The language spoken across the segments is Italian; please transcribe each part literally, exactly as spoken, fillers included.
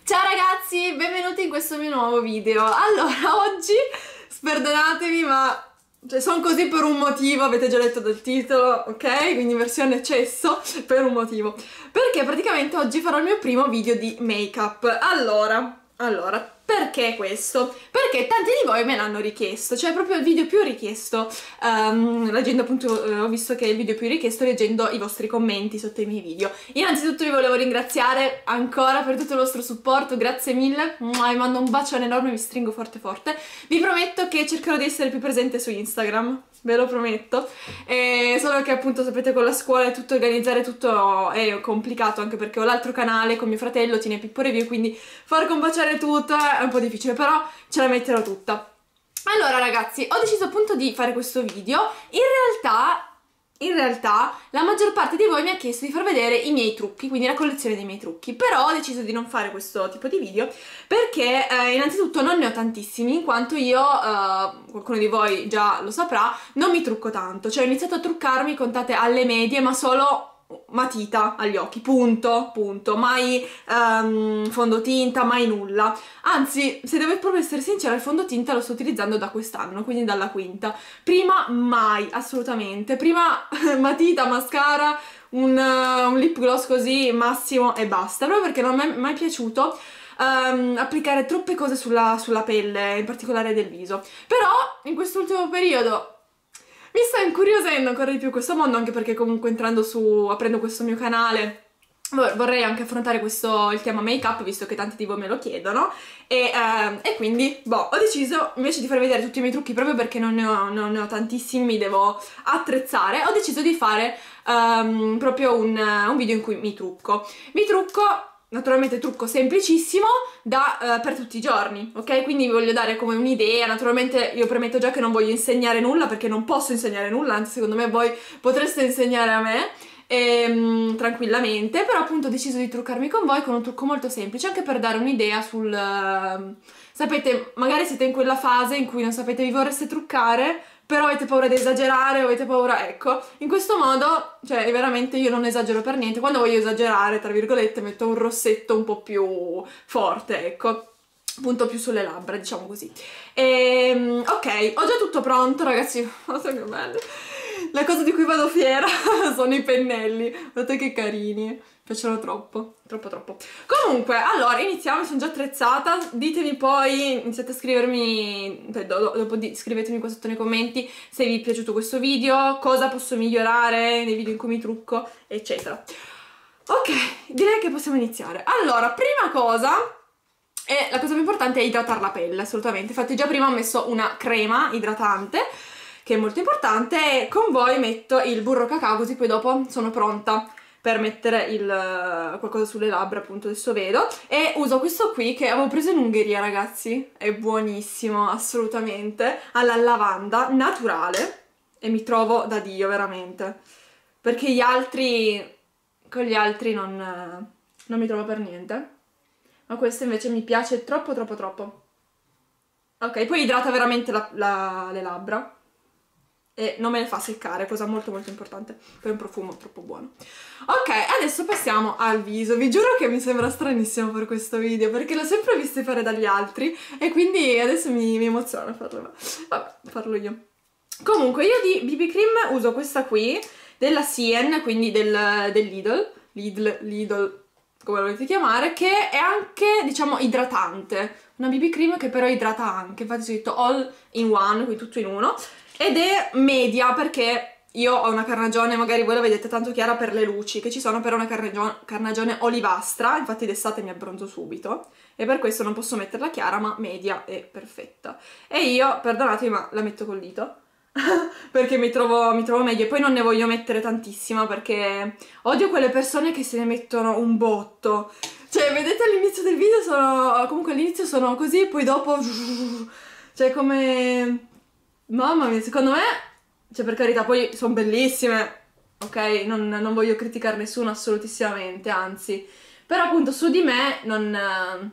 Ciao ragazzi, benvenuti in questo mio nuovo video. Allora, oggi, perdonatemi ma cioè, sono così per un motivo, avete già letto dal titolo, ok? Quindi versione eccesso, per un motivo. Perché praticamente oggi farò il mio primo video di make-up. Allora, allora, perché questo? Perché tanti di voi me l'hanno richiesto, cioè proprio il video più richiesto, um, leggendo appunto, eh, ho visto che è il video più richiesto leggendo i vostri commenti sotto i miei video. Innanzitutto vi volevo ringraziare ancora per tutto il vostro supporto, grazie mille, vi mando un bacione enorme, vi stringo forte forte. Vi prometto che cercherò di essere più presente su Instagram, ve lo prometto, e solo che appunto sapete con la scuola e tutto organizzare tutto è complicato, anche perché ho l'altro canale con mio fratello, Tine Pippo Review, quindi far combaciare tutto è un po' difficile, però ce la metterò tutta. Allora ragazzi, ho deciso appunto di fare questo video. In realtà, in realtà la maggior parte di voi mi ha chiesto di far vedere i miei trucchi, quindi la collezione dei miei trucchi, però ho deciso di non fare questo tipo di video perché eh, innanzitutto non ne ho tantissimi, in quanto io, eh, qualcuno di voi già lo saprà, non mi trucco tanto, cioè ho iniziato a truccarmi, contate, alle medie, ma solo matita agli occhi, punto, punto, mai um, fondotinta, mai nulla. Anzi, se devo proprio essere sincera, il fondotinta lo sto utilizzando da quest'anno, quindi dalla quinta. Prima mai, assolutamente. Prima matita, mascara, un, uh, un lip gloss così, massimo e basta, proprio perché non mi è mai piaciuto um, applicare troppe cose sulla, sulla pelle, in particolare del viso. Però, in quest'ultimo periodo mi sta incuriosendo ancora di più questo mondo, anche perché comunque entrando su, aprendo questo mio canale, vorrei anche affrontare questo, il tema make-up, visto che tanti di voi me lo chiedono, e, eh, e quindi, boh, ho deciso, invece di farvi vedere tutti i miei trucchi, proprio perché non ne ho, non ne ho tantissimi, mi devo attrezzare, ho deciso di fare um, proprio un, un video in cui mi trucco. Mi trucco... Naturalmente trucco semplicissimo da, uh, per tutti i giorni, ok? Quindi vi voglio dare come un'idea, naturalmente io premetto già che non voglio insegnare nulla perché non posso insegnare nulla, anzi secondo me voi potreste insegnare a me ehm, tranquillamente, però appunto ho deciso di truccarmi con voi con un trucco molto semplice, anche per dare un'idea sul... Uh, sapete, magari siete in quella fase in cui non sapete vi vorreste truccare, però avete paura di esagerare, avete paura, ecco, in questo modo, cioè veramente io non esagero per niente, quando voglio esagerare, tra virgolette, metto un rossetto un po' più forte, ecco, punto più sulle labbra, diciamo così. E, ok, ho già tutto pronto, ragazzi, guardate che bello, la cosa di cui vado fiera sono i pennelli, guardate che carini, mi piacciono troppo, troppo troppo. Comunque, allora, iniziamo, sono già attrezzata, ditemi poi, iniziate a scrivermi, dopo di, scrivetemi qua sotto nei commenti se vi è piaciuto questo video, cosa posso migliorare nei video in cui mi trucco, eccetera. Ok, direi che possiamo iniziare. Allora, prima cosa, e la cosa più importante è idratare la pelle, assolutamente, infatti già prima ho messo una crema idratante, che è molto importante, e con voi metto il burro cacao, così poi dopo sono pronta per mettere il, qualcosa sulle labbra, appunto adesso vedo, e uso questo qui che avevo preso in Ungheria, ragazzi, è buonissimo, assolutamente, alla lavanda, naturale, e mi trovo da Dio, veramente, perché gli altri, con gli altri non, non mi trovo per niente, ma questo invece mi piace troppo troppo troppo. Ok, poi idrata veramente la, la, le labbra e non me le fa seccare, cosa molto molto importante, poi è un profumo troppo buono. Ok, adesso passiamo al viso. Vi giuro che mi sembra stranissimo per questo video, perché l'ho sempre visto fare dagli altri e quindi adesso mi, mi emoziona farlo. Vabbè, farlo io. Comunque io di B B Cream uso questa qui, della Sien, quindi del, del Lidl, Lidl, Lidl, come lo volete chiamare, che è anche, diciamo, idratante. Una B B Cream che però idrata anche, infatti c'è scritto all in one, quindi tutto in uno. Ed è media perché io ho una carnagione, magari voi la vedete tanto chiara per le luci che ci sono, però una carnagione, carnagione olivastra, infatti d'estate mi abbronzo subito e per questo non posso metterla chiara, ma media è perfetta. E io, perdonatemi, ma la metto col dito perché mi trovo, mi trovo meglio, e poi non ne voglio mettere tantissima perché odio quelle persone che se ne mettono un botto. Cioè, vedete all'inizio del video sono, comunque all'inizio sono così, e poi dopo, cioè come... Mamma mia, secondo me, cioè per carità, poi sono bellissime, ok? Non, non voglio criticare nessuno assolutissimamente, anzi. Però appunto su di me non,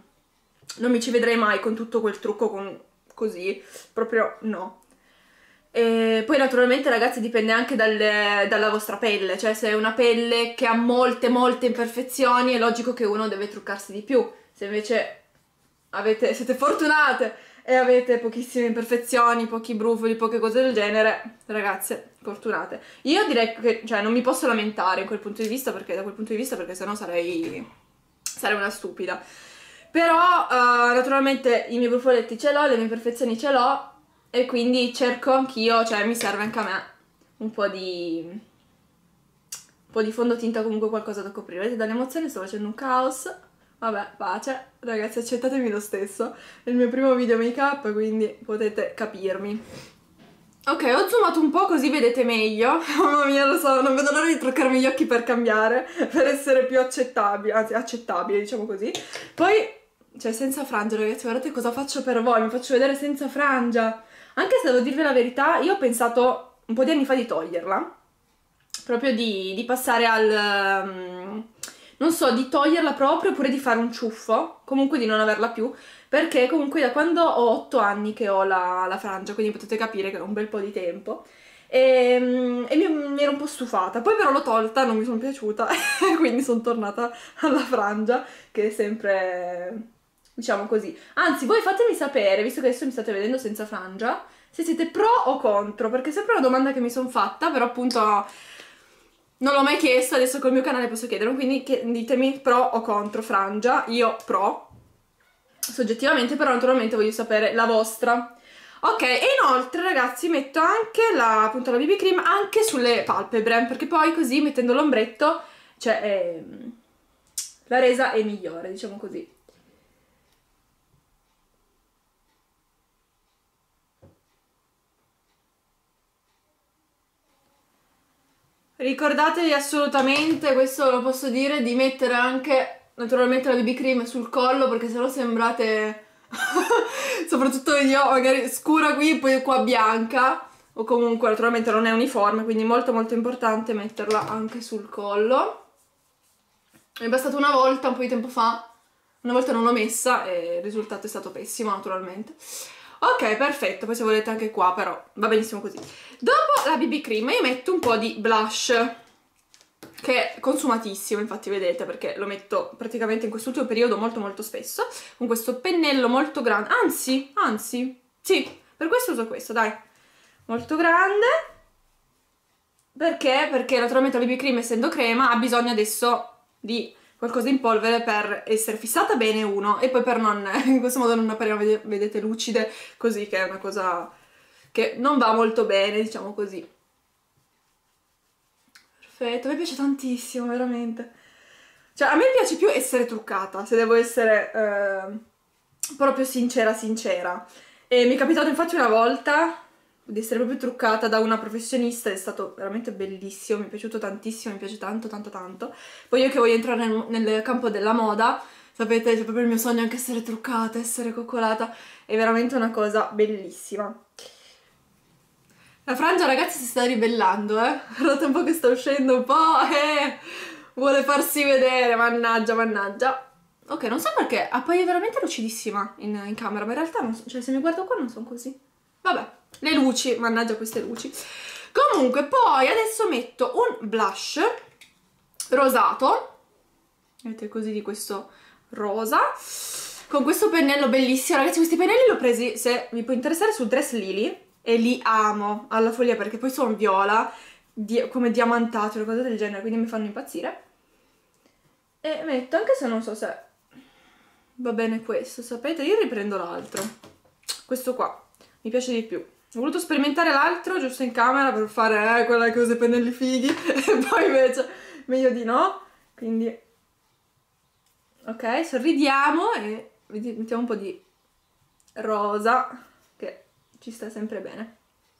non mi ci vedrei mai con tutto quel trucco con, così, proprio no. E poi naturalmente ragazzi dipende anche dalle, dalla vostra pelle, cioè se è una pelle che ha molte molte imperfezioni è logico che uno deve truccarsi di più, se invece avete, siete fortunate e avete pochissime imperfezioni, pochi brufoli, poche cose del genere, ragazze, fortunate. Io direi che, cioè, non mi posso lamentare in quel punto di vista, perché da quel punto di vista, perché sennò sarei, sarei una stupida. Però, uh, naturalmente, i miei brufoletti ce l'ho, le mie imperfezioni ce l'ho, e quindi cerco anch'io, cioè mi serve anche a me un po' di... un po' di fondotinta, comunque qualcosa da coprire. Vedete, dall'emozione sto facendo un caos. Vabbè, pace. Ragazzi, accettatemi lo stesso. È il mio primo video make up, quindi potete capirmi. Ok, ho zoomato un po' così vedete meglio. Mamma mia, lo so, non vedo l'ora di truccarmi gli occhi per cambiare, per essere più accettabile, anzi accettabile, diciamo così. Poi, cioè senza frangia, ragazzi, guardate cosa faccio per voi, mi faccio vedere senza frangia. Anche se devo dirvi la verità, io ho pensato un po' di anni fa di toglierla. Proprio di, di passare al... Um, non so, di toglierla proprio oppure di fare un ciuffo, comunque di non averla più, perché comunque da quando ho otto anni che ho la, la frangia, quindi potete capire che è un bel po' di tempo, e, e mi, mi ero un po' stufata, poi però l'ho tolta, non mi sono piaciuta, e quindi sono tornata alla frangia, che è sempre, diciamo così. Anzi, voi fatemi sapere, visto che adesso mi state vedendo senza frangia, se siete pro o contro, perché è sempre una domanda che mi sono fatta, però appunto... non l'ho mai chiesto, adesso col mio canale posso chiederlo, quindi ditemi pro o contro frangia. Io pro, soggettivamente, però naturalmente voglio sapere la vostra. Ok, e inoltre ragazzi metto anche la, appunto, la B B cream anche sulle palpebre, perché poi così mettendo l'ombretto, cioè è, la resa è migliore, diciamo così. Ricordatevi assolutamente, questo lo posso dire, di mettere anche naturalmente la B B cream sul collo, perché sennò sembrate, soprattutto io, magari scura qui, poi qua bianca, o comunque naturalmente non è uniforme, quindi molto molto importante metterla anche sul collo. Mi è bastato una volta, un po' di tempo fa, una volta non l'ho messa e il risultato è stato pessimo naturalmente. Ok, perfetto, poi se volete anche qua, però va benissimo così. Dopo la B B cream io metto un po' di blush, che è consumatissimo, infatti vedete, perché lo metto praticamente in quest'ultimo periodo molto molto spesso, con questo pennello molto grande, anzi, anzi, sì, per questo uso questo, dai, molto grande. Perché? Perché naturalmente la B B cream, essendo crema, ha bisogno adesso di... qualcosa in polvere per essere fissata bene uno e poi per non, in questo modo non apparire, vedete, lucide così, che è una cosa che non va molto bene, diciamo così. Perfetto, mi piace tantissimo, veramente. Cioè, a me piace più essere truccata, se devo essere eh, proprio sincera sincera. E mi è capitato infatti una volta di essere proprio truccata da una professionista, è stato veramente bellissimo, mi è piaciuto tantissimo, mi piace tanto tanto tanto. Poi io che voglio entrare nel, nel campo della moda, sapete, c'è proprio il mio sogno anche essere truccata, essere coccolata, è veramente una cosa bellissima. La frangia ragazzi si sta ribellando, eh, guardate un po' che sta uscendo un po', eh, vuole farsi vedere, mannaggia, mannaggia. Ok, non so perché, appaia veramente lucidissima in, in camera, ma in realtà, non so, cioè se mi guardo qua non sono così. Vabbè, le luci, mannaggia queste luci. Comunque, poi adesso metto un blush rosato, vedete così di questo rosa, con questo pennello bellissimo. Ragazzi, questi pennelli li ho presi, se vi può interessare, su Dress Lily, e li amo alla follia perché poi sono viola, di come diamantati o cose del genere, quindi mi fanno impazzire. E metto, anche se non so se va bene questo, sapete, io riprendo l'altro, questo qua mi piace di più. Ho voluto sperimentare l'altro giusto in camera per fare eh, quella che usa i pennelli fighi e poi invece meglio di no, quindi ok, sorridiamo e mettiamo un po' di rosa che ci sta sempre bene.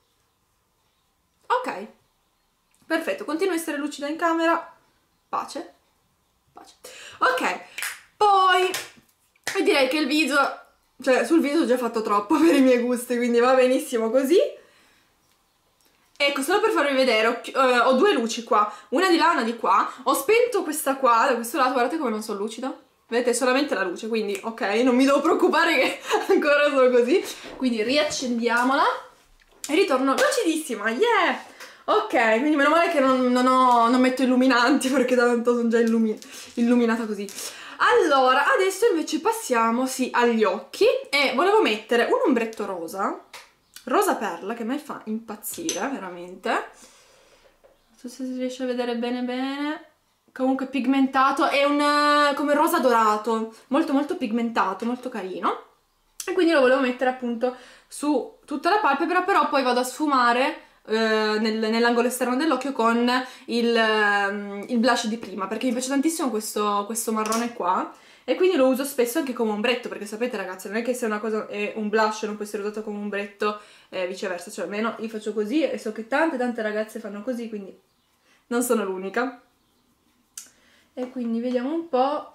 Ok, perfetto, continua a essere lucida in camera, pace, pace. Ok, poi direi che il viso, cioè sul viso ho già fatto troppo per i miei gusti, quindi va benissimo così. Ecco, solo per farvi vedere, ho, eh, ho due luci qua, una di là e una di qua. Ho spento questa qua, da questo lato, guardate come non sono lucida. Vedete, solamente la luce, quindi ok, non mi devo preoccupare che ancora sono così. Quindi riaccendiamola e ritorno lucidissima, yeah! Ok, quindi meno male che non, non, ho, non metto illuminanti perché tanto sono già illumi illuminata così. Allora, adesso invece passiamo, sì, agli occhi e volevo mettere un ombretto rosa, rosa perla, che a me fa impazzire, veramente. Non so se si riesce a vedere bene bene. Comunque pigmentato, è un come rosa dorato, molto molto pigmentato, molto carino. E quindi lo volevo mettere appunto su tutta la palpebra, però poi vado a sfumare eh, nel, nell'angolo esterno dell'occhio con il, ehm, il blush di prima, perché mi piace tantissimo questo, questo marrone qua. E quindi lo uso spesso anche come ombretto, perché sapete ragazzi, non è che se una cosa è un blush non può essere usato come ombretto e viceversa, cioè almeno io faccio così e so che tante tante ragazze fanno così, quindi non sono l'unica. E quindi vediamo un po'.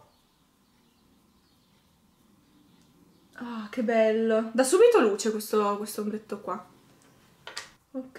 Ah, che bello! Da subito luce questo, questo ombretto qua. Ok.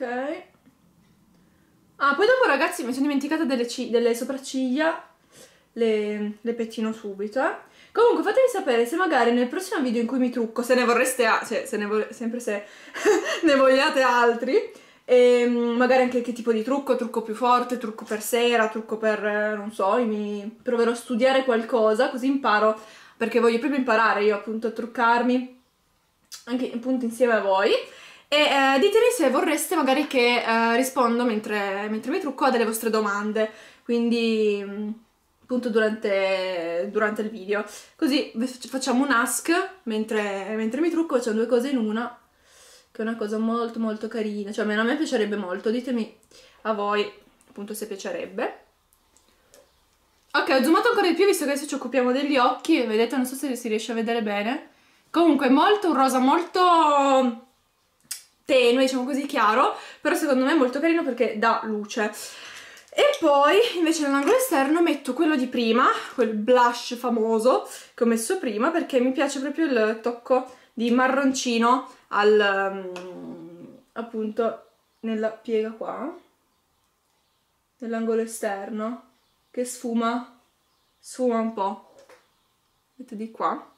Ah, poi dopo ragazzi mi sono dimenticata delle, delle sopracciglia. Le, le pettino subito, eh. Comunque fatemi sapere se magari nel prossimo video in cui mi trucco, se ne vorreste, a cioè se ne vo sempre se ne vogliate altri, e magari anche che tipo di trucco, trucco più forte, trucco per sera, trucco per, non so, mi proverò a studiare qualcosa, così imparo, perché voglio proprio imparare io appunto a truccarmi, anche appunto insieme a voi. E eh, ditemi se vorreste magari che eh, rispondo mentre, mentre mi trucco a delle vostre domande, quindi appunto durante, durante il video. Così facciamo un ask mentre, mentre mi trucco, facciamo due cose in una, che è una cosa molto molto carina, cioè a me piacerebbe molto, ditemi a voi appunto se piacerebbe. Ok, ho zoomato ancora di più visto che adesso ci occupiamo degli occhi, vedete, non so se si riesce a vedere bene. Comunque è molto un rosa molto tenue, diciamo così, chiaro, però secondo me è molto carino perché dà luce. E poi invece nell'angolo esterno metto quello di prima, quel blush famoso che ho messo prima, perché mi piace proprio il tocco di marroncino al, um, appunto nella piega qua, nell'angolo esterno, che sfuma, sfuma un po'. Metto di qua.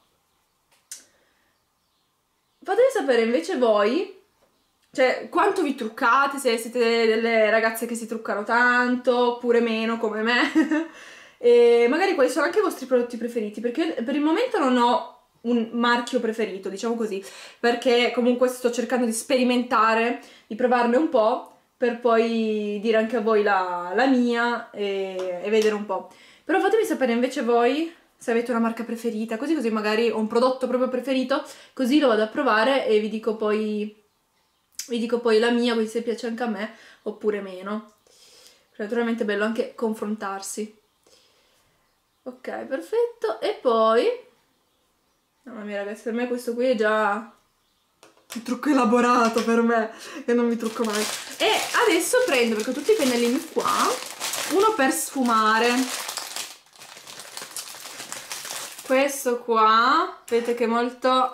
Fatemi sapere invece voi, cioè, quanto vi truccate, se siete delle ragazze che si truccano tanto, oppure meno, come me. E magari quali sono anche i vostri prodotti preferiti, perché per il momento non ho un marchio preferito, diciamo così, perché comunque sto cercando di sperimentare, di provarne un po', per poi dire anche a voi la, la mia e, e vedere un po'. Però fatemi sapere invece voi se avete una marca preferita, così così magari ho un prodotto proprio preferito, così lo vado a provare e vi dico poi... Vi dico poi la mia, così se piace anche a me, oppure meno. Naturalmente è bello anche confrontarsi. Ok, perfetto. E poi... Mamma mia ragazzi, per me questo qui è già un trucco elaborato per me, che non mi trucco mai. E adesso prendo, perché ho tutti i pennellini qua, uno per sfumare. Questo qua, vedete che è molto...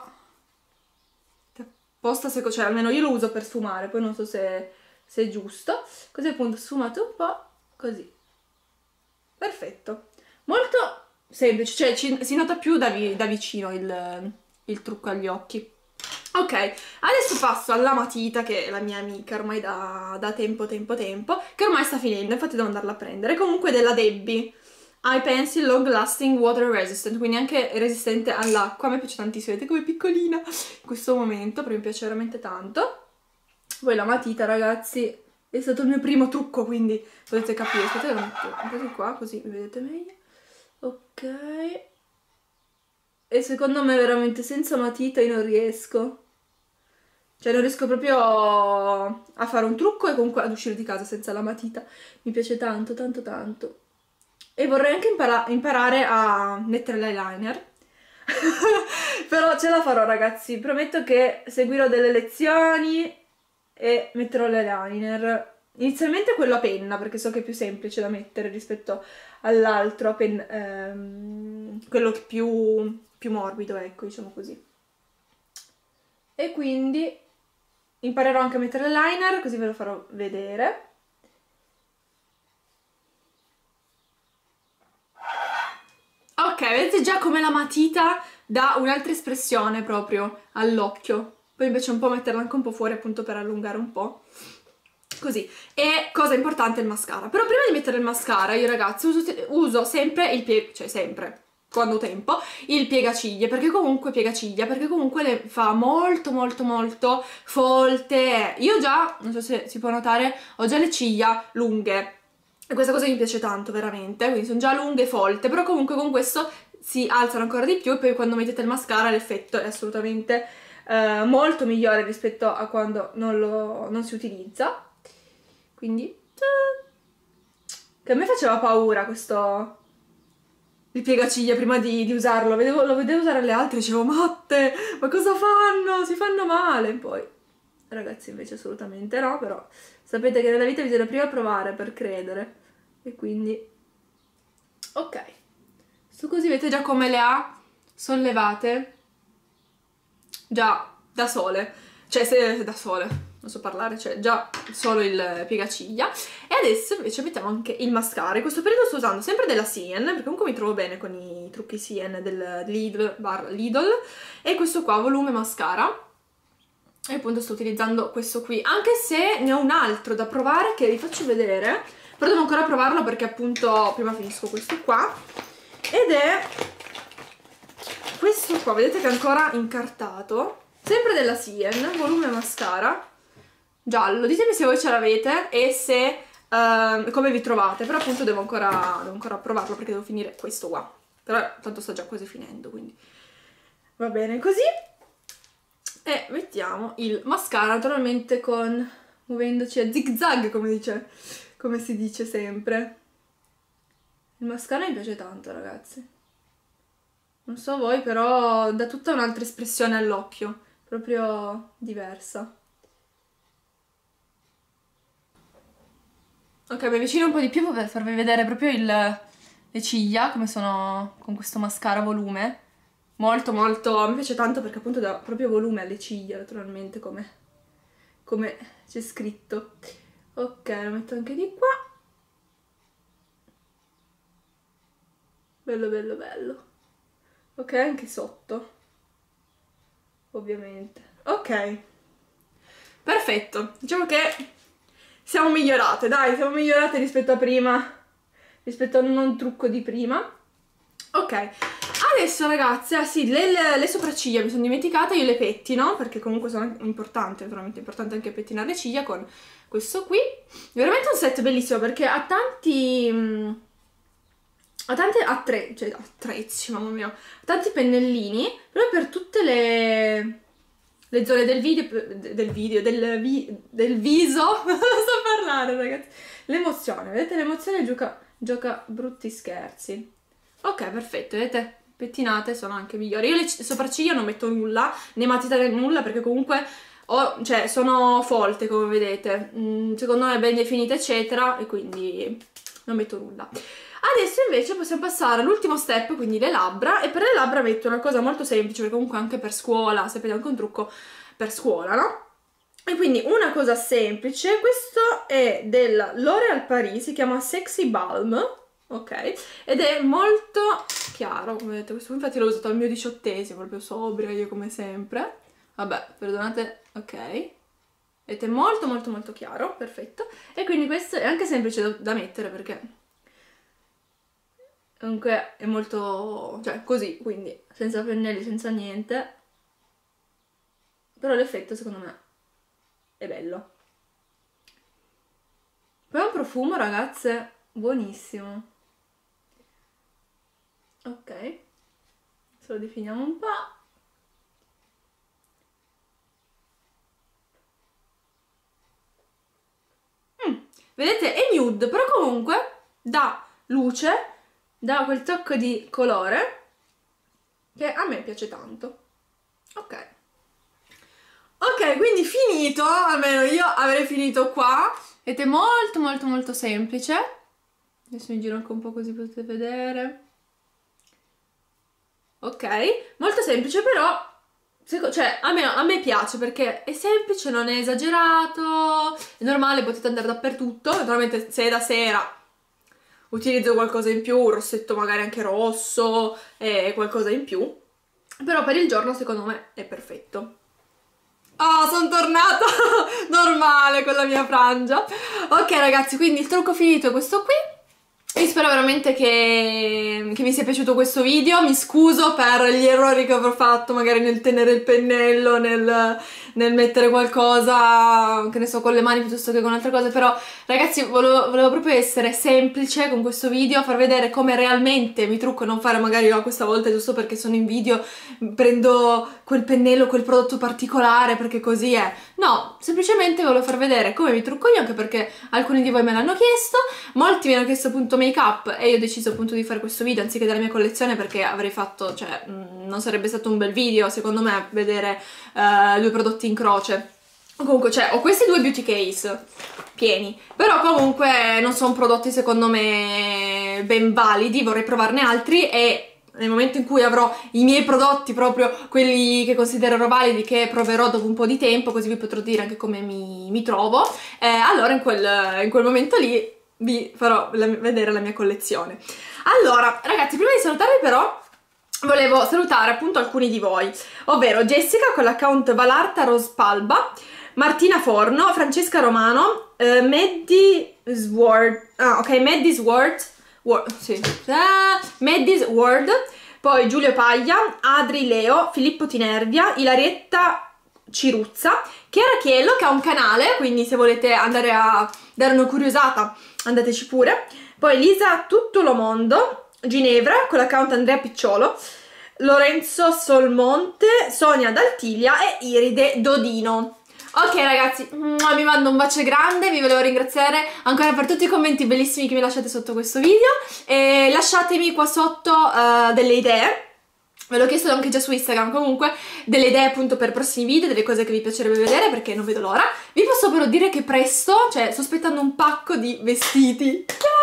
posta, cioè almeno io lo uso per sfumare, poi non so se, se è giusto. Così appunto sfumate un po', così. Perfetto. Molto semplice, cioè ci, si nota più da, vi, da vicino il, il trucco agli occhi. Ok, adesso passo alla matita, che è la mia amica ormai da, da tempo, tempo, tempo, che ormai sta finendo, infatti devo andarla a prendere. Comunque della Debbie Eye Pencil Long Lasting Water Resistant, quindi anche resistente all'acqua. A me piace tantissimo, vedete come è piccolina in questo momento, però mi piace veramente tanto. Poi la matita ragazzi è stato il mio primo trucco, quindi potete capire. Aspettate, lo metto un po' di qua così mi vedete meglio. Ok, e secondo me veramente senza matita io non riesco, cioè non riesco proprio a fare un trucco e comunque ad uscire di casa senza la matita. Mi piace tanto tanto tanto. E vorrei anche impara imparare a mettere l'eyeliner. Però ce la farò ragazzi, prometto che seguirò delle lezioni e metterò l'eyeliner. Inizialmente quello a penna, perché so che è più semplice da mettere rispetto all'altro, ehm, quello più, più morbido, ecco, diciamo così. E quindi imparerò anche a mettere l'eyeliner, così ve lo farò vedere. Ok, vedete già come la matita dà un'altra espressione proprio all'occhio. poi invece un po' metterla anche un po' fuori appunto per allungare un po'. Così. E cosa importante, il mascara. Però prima di mettere il mascara io ragazzi uso, uso sempre il piego, cioè sempre, quando ho tempo, il piegaciglia, perché comunque piegaciglia, perché comunque le fa molto molto molto folte. Io già, non so se si può notare, ho già le ciglia lunghe e questa cosa mi piace tanto veramente, quindi sono già lunghe e folte, però comunque con questo si alzano ancora di più e poi quando mettete il mascara l'effetto è assolutamente eh, molto migliore rispetto a quando non, lo, non si utilizza. Quindi, che a me faceva paura questo, il piegaciglia prima di, di usarlo, lo vedevo, lo vedevo usare le altre e dicevo, matte, ma cosa fanno? Si fanno male. Poi, ragazzi, invece assolutamente no, però sapete che nella vita bisogna prima provare per credere. E quindi, ok. Su così vedete già come le ha sollevate, già da sole, cioè se da sole. Non so parlare, cioè già solo il piegaciglia. E adesso invece mettiamo anche il mascara. In questo periodo sto usando sempre della Sien, perché comunque mi trovo bene con i trucchi Sien del Lidl, bar Lidl. E questo qua, volume mascara. E appunto sto utilizzando questo qui, anche se ne ho un altro da provare che vi faccio vedere. Però devo ancora provarlo perché appunto prima finisco questo qua. Ed è questo qua, vedete che è ancora incartato. Sempre della Sien, volume mascara. Giallo, ditemi se voi ce l'avete e se uh, come vi trovate, però appunto devo ancora, devo ancora provarlo perché devo finire questo qua, però tanto sta già quasi finendo, quindi va bene così. E mettiamo il mascara naturalmente con, muovendoci a zig zag come dice, come si dice sempre. Il mascara mi piace tanto ragazzi, non so voi, però dà tutta un'altra espressione all'occhio, proprio diversa. Ok, mi avvicino un po' di più per farvi vedere proprio il, le ciglia, come sono con questo mascara volume. Molto, molto, mi piace tanto perché appunto dà proprio volume alle ciglia, naturalmente, come, come c'è scritto. Ok, lo metto anche di qua. Bello, bello, bello. Ok, anche sotto. Ovviamente. Ok. Perfetto. Diciamo che siamo migliorate, dai, siamo migliorate rispetto a prima, rispetto al non trucco di prima. Ok, adesso ragazzi, ah sì, le, le, le sopracciglia mi sono dimenticata, io le pettino, perché comunque sono importanti, naturalmente è importante anche pettinare le ciglia con questo qui. Veramente un set bellissimo perché ha tanti, mh, ha tante attre, cioè attrezzi, mamma mia, ha tanti pennellini, proprio per tutte le... le zone del video, del video, del, vi, del viso, non so parlare ragazzi, l'emozione, vedete l'emozione gioca, gioca brutti scherzi. Ok, perfetto, vedete, pettinate sono anche migliori. Io le sopracciglia non metto nulla, né matita né nulla perché comunque ho, cioè, sono folte come vedete, mm, secondo me ben definite eccetera e quindi non metto nulla. Adesso invece possiamo passare all'ultimo step, quindi le labbra, e per le labbra metto una cosa molto semplice, perché comunque anche per scuola, sapete anche un trucco per scuola, no? E quindi una cosa semplice, questo è della L'Oréal Paris, si chiama Sexy Balm, ok? Ed è molto chiaro, come vedete, questo infatti l'ho usato al mio diciottesimo, proprio sobria io come sempre. Vabbè, perdonate, ok. Vedete, molto molto molto chiaro, perfetto. E quindi questo è anche semplice da, da mettere perché... comunque è molto, cioè così, quindi senza pennelli, senza niente, però l'effetto secondo me è bello. Poi ha un profumo ragazze buonissimo. Ok, se lo definiamo un po'. Mm, vedete è nude, però comunque dà luce, dà quel tocco di colore che a me piace tanto. Ok. Ok, quindi finito, almeno io avrei finito qua. Ed è molto molto molto semplice. Adesso mi giro anche un po' così potete vedere. Ok, molto semplice però, cioè almeno a me piace perché è semplice, non è esagerato, è normale, potete andare dappertutto. Naturalmente se è da sera utilizzo qualcosa in più, un rossetto magari anche rosso e qualcosa in più, però per il giorno secondo me è perfetto. Oh, sono tornata normale con la mia frangia. Ok ragazzi, quindi il trucco finito è questo qui. Io spero veramente che, che vi sia piaciuto questo video. Mi scuso per gli errori che avrò fatto magari nel tenere il pennello, nel, nel mettere qualcosa, che ne so, con le mani piuttosto che con altre cose. Però ragazzi, volevo, volevo proprio essere semplice con questo video, far vedere come realmente mi trucco, non fare magari oh, questa volta giusto perché sono in video, prendo quel pennello, quel prodotto particolare perché così è. No, semplicemente volevo far vedere come mi trucco io, anche perché alcuni di voi me l'hanno chiesto, molti mi hanno chiesto appunto make up e io ho deciso appunto di fare questo video anziché della mia collezione, perché avrei fatto, cioè mh, non sarebbe stato un bel video secondo me vedere uh, due prodotti in croce. Comunque, cioè, ho questi due beauty case pieni, però comunque non sono prodotti secondo me ben validi, vorrei provarne altri e nel momento in cui avrò i miei prodotti, proprio quelli che considererò validi, che proverò dopo un po' di tempo, così vi potrò dire anche come mi, mi trovo, eh, allora in quel, in quel momento lì vi farò la, vedere la mia collezione. Allora, ragazzi, prima di salutarvi però volevo salutare appunto alcuni di voi, ovvero Jessica con l'account Valarta Rospalba, Martina Forno, Francesca Romano, eh, Maddie Sword, ah ok, Maddie Sword, Word, sì. ah, Maddie's World, poi Giulio Paglia, Adri Leo, Filippo Tinervia, Ilarietta Ciruzza, Chiara Chiello che ha un canale, quindi se volete andare a dare una curiosata andateci pure, poi Lisa Tutto lo Mondo, Ginevra con l'account Andrea Picciolo, Lorenzo Solmonte, Sonia Daltiglia e Iride Dodino. Ok ragazzi, vi mando un bacio grande, vi volevo ringraziare ancora per tutti i commenti bellissimi che mi lasciate sotto questo video e lasciatemi qua sotto uh, delle idee, ve l'ho chiesto anche già su Instagram, comunque delle idee appunto per prossimi video, delle cose che vi piacerebbe vedere perché non vedo l'ora. Vi posso però dire che presto, cioè sto aspettando un pacco di vestiti,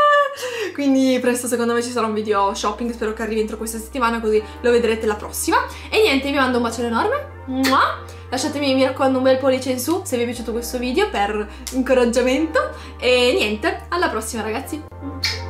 quindi presto secondo me ci sarà un video shopping, spero che arrivi entro questa settimana così lo vedrete la prossima. E niente, vi mando un bacione enorme, lasciatemi mi raccomando un bel pollice in su se vi è piaciuto questo video per incoraggiamento e niente, alla prossima ragazzi.